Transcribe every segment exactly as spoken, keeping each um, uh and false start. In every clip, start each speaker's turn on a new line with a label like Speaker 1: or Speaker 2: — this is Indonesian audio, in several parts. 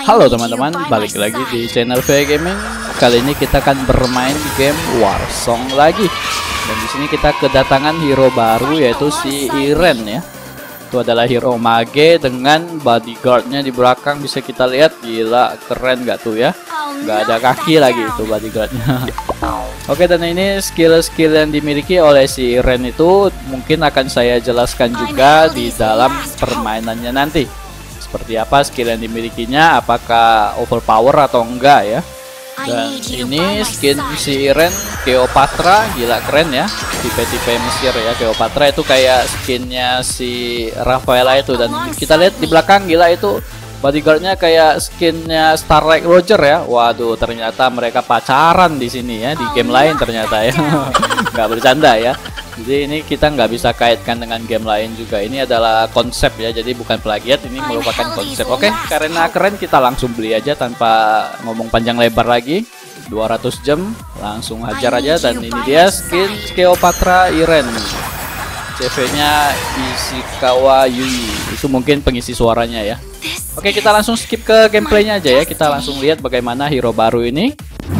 Speaker 1: Halo teman-teman, balik lagi di channel V Gaming. Kali ini kita akan bermain game Warsong lagi. Dan di sini kita kedatangan hero baru, yaitu si Irene ya. Itu adalah hero mage dengan bodyguardnya di belakang, bisa kita lihat. Gila, keren gak tuh ya? Gak ada kaki lagi itu bodyguardnya. Oke, dan ini skill-skill yang dimiliki oleh si Irene itu mungkin akan saya jelaskan juga di dalam permainannya nanti. Seperti apa skill yang dimilikinya, apakah overpower atau enggak ya. Dan ini skin si Irene Cleopatra, gila keren ya, tipe-tipe Mesir ya. Cleopatra itu kayak skinnya si Rafaela itu. Dan kita lihat di belakang, gila itu bodyguardnya kayak skinnya Starlight Roger ya. Waduh, ternyata mereka pacaran di sini ya, di game lain ternyata ya. Nggak bercanda ya. Jadi ini kita nggak bisa kaitkan dengan game lain juga. Ini adalah konsep ya, jadi bukan plagiat, ini merupakan konsep. Oke, karena keren kita langsung beli aja tanpa ngomong panjang lebar lagi. Dua ratus jam, langsung hajar aja. Dan ini dia skin Cleopatra Irene. C V-nya Ishikawa Yui. Itu mungkin pengisi suaranya ya. Oke, kita langsung skip ke gameplaynya aja ya. Kita langsung lihat bagaimana hero baru ini.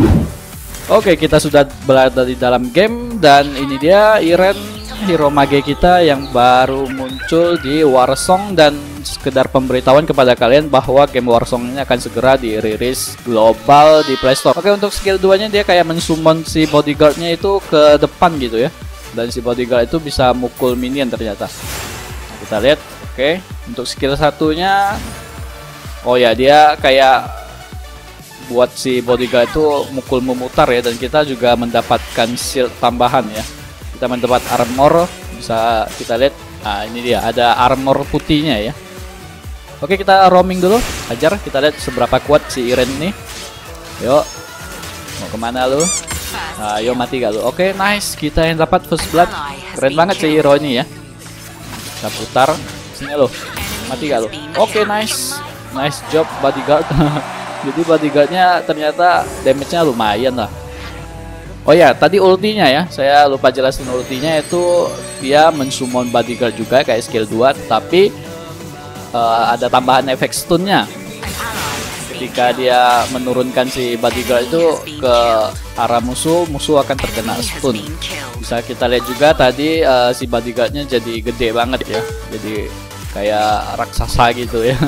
Speaker 1: Oke, kita sudah berada di dalam game. Dan ini dia Irene, hero mage kita yang baru muncul di Warsong. Dan sekedar pemberitahuan kepada kalian bahwa game Warsong ini akan segera dirilis global di Play Store. Oke, untuk skill dua nya dia kayak mensummon si bodyguardnya itu ke depan gitu ya. Dan si bodyguard itu bisa mukul minion ternyata. Kita lihat. Oke, untuk skill satunya, oh ya, dia kayak buat si bodyguard itu mukul memutar ya. Dan kita juga mendapatkan shield tambahan ya. Kita mendapat armor, bisa kita lihat. Nah, ini dia, ada armor putihnya ya. Oke, kita roaming dulu, hajar. Kita lihat seberapa kuat si Irene ini. Yuk, mau kemana lu? Nah, yuk, mati gak lu? Oke, nice, kita yang dapat first blood. Keren banget si hero ini ya. Kita putar sini lo, mati gak lu? Oke, nice, nice job bodyguard. Jadi bodyguardnya ternyata damage-nya lumayan lah. Oh ya, tadi ultinya ya, saya lupa jelasin ultinya. Itu dia mensummon bodyguard juga kayak skill dua, tapi uh, ada tambahan efek stunnya. Ketika dia menurunkan si bodyguard itu ke arah musuh, musuh akan terkena stun. Bisa kita lihat juga tadi uh, si bodyguardnya jadi gede banget ya, jadi kayak raksasa gitu ya.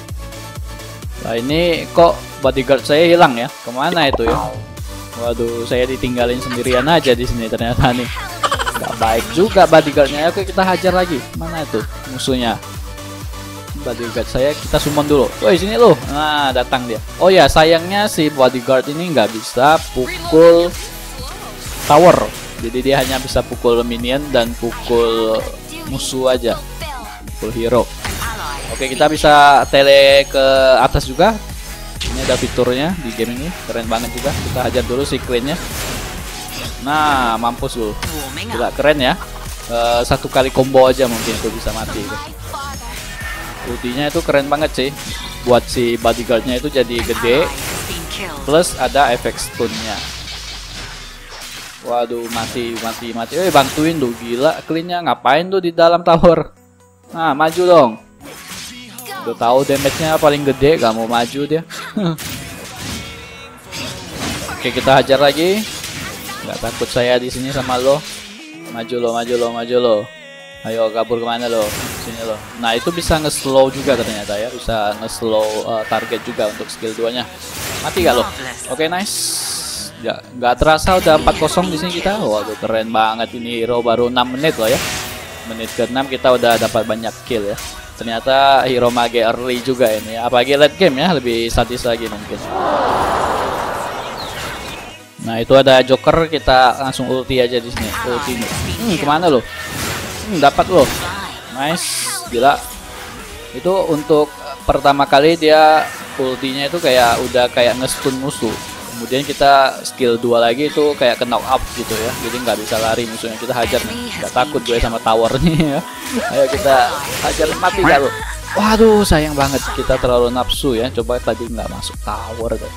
Speaker 1: Nah, ini kok bodyguard saya hilang ya? Kemana itu ya? Waduh, saya ditinggalin sendirian aja di sini ternyata nih. Gak baik juga bodyguardnya. Oke, kita hajar lagi. Mana itu musuhnya? Bodyguard saya kita summon dulu. Woi, sini loh. Nah, datang dia. Oh ya, sayangnya si bodyguard ini nggak bisa pukul tower. Jadi dia hanya bisa pukul minion dan pukul musuh aja. Pukul hero. Oke, kita bisa tele ke atas juga. Ini ada fiturnya di game ini, keren banget juga. Kita hajar dulu si Queen-nya. Nah, mampus lu. Gila, keren ya. E, satu kali combo aja mungkin itu bisa mati. Ultinya itu keren banget sih. Buat si bodyguardnya itu jadi gede. Plus ada efek stunnya. Waduh, mati, mati, mati. Eh, bantuin tuh, gila. Queen-nya ngapain tuh di dalam tower? Nah, maju dong. Udah tahu damage-nya paling gede, gak mau maju dia. Oke, kita hajar lagi. Gak takut saya di sini sama lo. Maju lo, maju lo, maju lo. Ayo kabur kemana lo? Sini lo. Nah, itu bisa nge-slow juga ternyata ya. Bisa nge-slow uh, target juga untuk skill dua nya. Mati gak lo? Oke, nice. Ya, gak terasa udah empat kosong di sini kita. Waduh, keren banget ini hero, baru enam menit loh ya. Menit ke enam kita udah dapat banyak kill ya. Ternyata hero mage early juga ini, apalagi late game ya, lebih sadis lagi mungkin. Nah, itu ada Joker, kita langsung ulti aja di sini. Ulti. Hmm, kemana lo? Hmm, dapat lo. Nice, gila. Itu untuk pertama kali dia ultinya itu kayak udah kayak nge-stun musuh. Kemudian kita skill dua lagi itu kayak ke knock up gitu ya. Jadi nggak bisa lari musuhnya, kita hajar nih. Nggak takut gue sama towernya ya. Ayo kita hajar, mati gak lo? Waduh, sayang banget kita terlalu nafsu ya. Coba tadi nggak masuk tower tuh.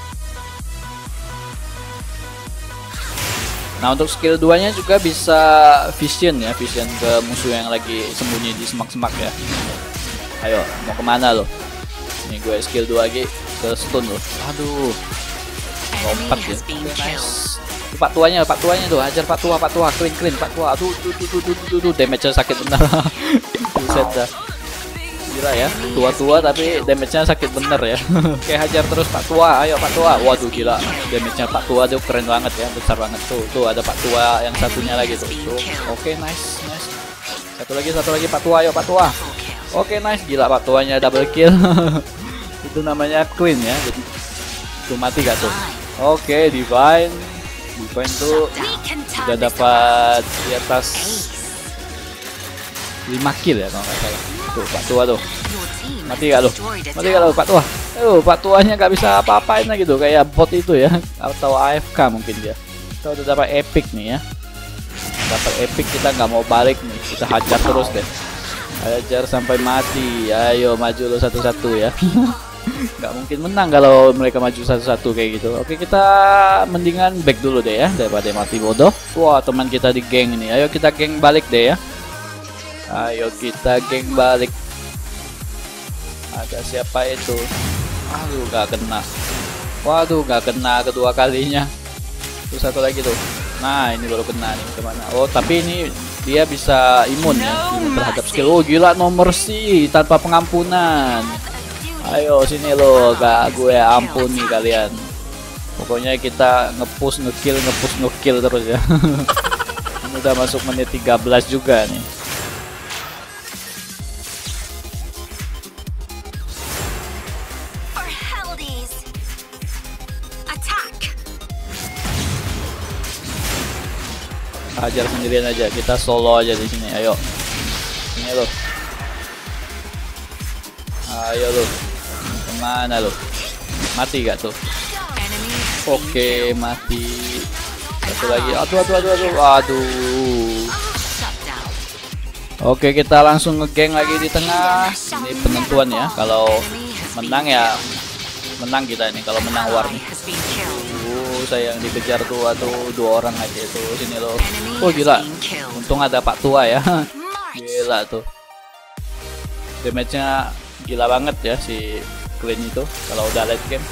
Speaker 1: Nah, untuk skill dua nya juga bisa vision ya. Vision ke musuh yang lagi sembunyi di semak-semak ya. Ayo, mau kemana lo? Ini gue skill dua lagi ke stun loh. Aduh. Lompat ya. Oke, nice. Pak tuanya, Pak tuanya tuh, hajar Pak tua, Pak tua, clean clean Pak tua. Aduh, tuh tuh tuh tuh tuh, tuh. Damage-nya sakit bener. Buset dah. Gila ya, tua-tua tapi damage-nya sakit bener ya. Oke, hajar terus Pak tua, ayo Pak tua. Waduh gila, damage-nya Pak tua tuh keren banget ya, besar banget tuh. Tuh ada Pak tua yang satunya lagi tuh. Tuh. Oke, nice, nice. Satu lagi, satu lagi Pak tua, ayo Pak tua. Oke, nice, gila Pak tuanya double kill. Itu namanya clean ya. Jadi tuh mati gak tuh? Oke, Divine. Divine tuh udah dapat di atas lima kill ya kalau nggak salah. Tuh Pak tua tuh. Mati gak lo? Mati gak lo Pak tua? Tuh Pak tuanya nggak bisa apa-apain lagi tuh, kayak bot itu ya, atau A F K mungkin dia. Kita udah dapat epic nih ya. Dapat epic, kita nggak mau balik nih. Kita hajar terus deh. Hajar sampai mati. Ayo maju lo satu-satu ya. Nggak mungkin menang kalau mereka maju satu-satu kayak gitu. Oke, kita mendingan back dulu deh ya daripada mati bodoh. Wah, teman kita di geng ini. Ayo kita geng balik deh ya. Ayo kita geng balik. Ada siapa itu? Aduh, nggak kena. Waduh, nggak kena kedua kalinya. Terus satu lagi tuh. Nah, ini baru kena nih. Kemana? Oh, tapi ini dia bisa imun ya, imun terhadap skill. Oh, gila, no mercy tanpa pengampunan. Ayo sini lo, gak gue ampuni kalian. Pokoknya kita ngepush ngekill ngepush ngekill terus ya. Ini udah masuk menit tiga belas juga nih. Hajar sendirian aja, kita solo aja di sini. Ayo, sini lo. Ayo lo. Mana lo? Mati gak tuh? Oke, mati. Satu lagi. Aduh, aduh, aduh, aduh. Aduh. Oke, kita langsung ngegeng lagi di tengah. Ini penentuan ya. Kalau menang ya menang kita ini. Kalau menang war nih. Uh, sayang dikejar tuh. Aduh, dua orang aja itu. Sini lo. Oh gila. Untung ada Pak tua ya. Gila tuh. Damage-nya gila banget ya si clean itu kalau udah late game.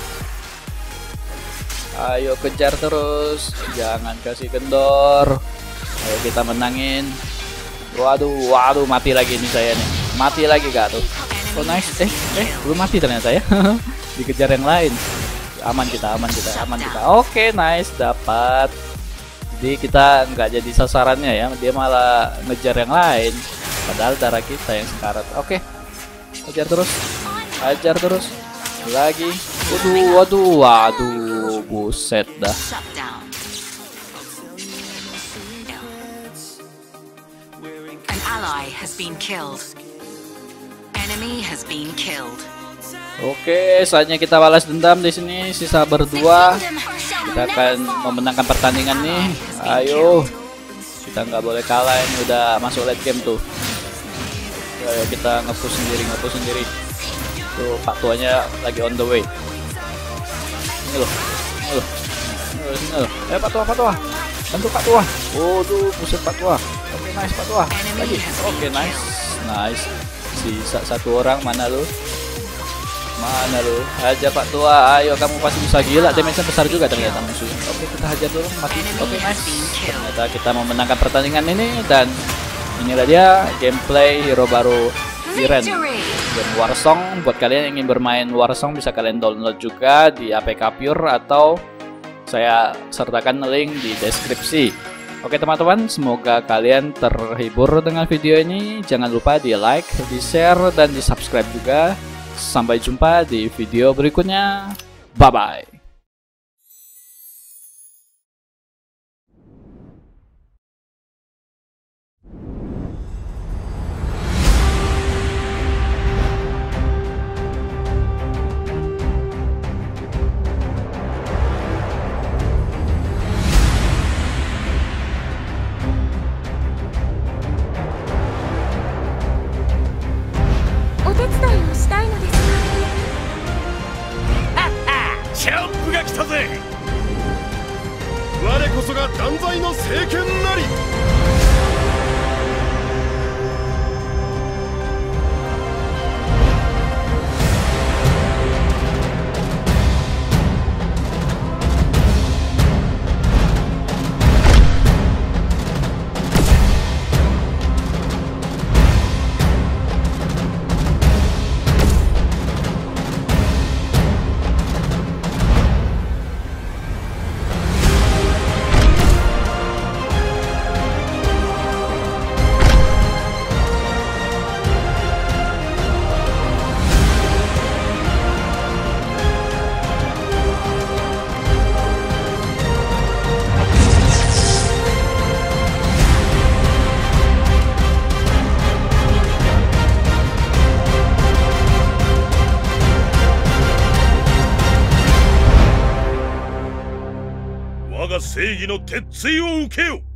Speaker 1: Ayo kejar terus, jangan kasih kendor. Ayo kita menangin. Waduh, waduh, mati lagi nih saya nih. Mati lagi gak tuh? Oh nice, eh, eh, belum mati ternyata ya. Dikejar yang lain. Aman kita, aman kita, aman kita. Oke, nice, dapat. Jadi kita nggak jadi sasarannya ya. Dia malah ngejar yang lain. Padahal darah kita yang sekarat. Oke, kejar terus. Ajar terus lagi. Waduh, waduh, waduh, buset dah.
Speaker 2: An ally has been killed. Enemy has been killed.
Speaker 1: Oke, saatnya kita balas dendam di sini. Sisa berdua. Kita akan memenangkan pertandingan nih. Ayo, kita nggak boleh kalah. Ini udah masuk late game tuh. Ayo kita nge-push sendiri, nge-push sendiri. Tuh Pak tuanya lagi on the way. Ini loh, ini loh, ini loh. Eh Pak tua, Pak tua, bantu Pak tua. Oh tuh, buset Pak tua. Oke nice Pak tua. Lagi. Oke nice, nice. Sisa satu orang, mana lu? Mana lu? Aja Pak tua. Ayo kamu pasti bisa. Gila, damage-nya besar juga ternyata musuhnya. Oke kita hajar dulu, mati. Oke nice. Ternyata kita memenangkan pertandingan ini dan inilah dia gameplay hero baru Iren, game Warsong. Buat kalian yang ingin bermain Warsong bisa kalian download juga di A P K Pure atau saya sertakan link di deskripsi. Oke teman-teman, semoga kalian terhibur dengan video ini. Jangan lupa di like, di share, dan di subscribe juga. Sampai jumpa di video berikutnya. Bye bye.
Speaker 3: 正義の鉄槌を受けよ。